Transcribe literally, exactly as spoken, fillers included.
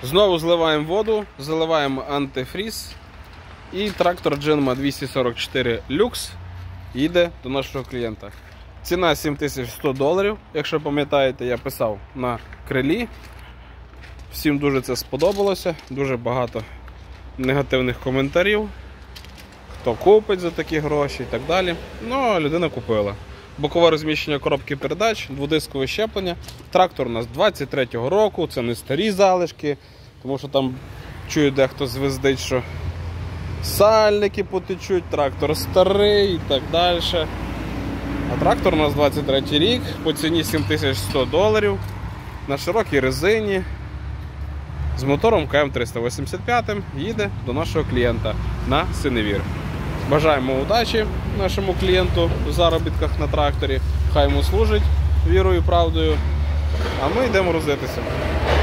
Знову зливаємо воду, заливаємо антифріз. І трактор Джинма двісті сорок чотири люкс їде до нашого клієнта. Ціна сім тисяч сто доларів, якщо пам'ятаєте, я писав на крилі. Всім дуже це сподобалося, дуже багато негативних коментарів. Хто купить за такі гроші і так далі. Ну, людина купила. Бокове розміщення коробки передач, дводискове щеплення. Трактор у нас двадцять третього року, це не старі залишки, тому що там чую дехто звездить, що сальники потечуть, трактор старий і так далі. А трактор у нас двадцять третій рік, по ціні сім тисяч сто доларів, на широкій резині, з мотором Ка Ем триста вісімдесят п'ять, їде до нашого клієнта на Синевір. Бажаємо удачі нашому клієнту в заробітках на тракторі, хай йому служить вірою і правдою, а ми йдемо грузитися.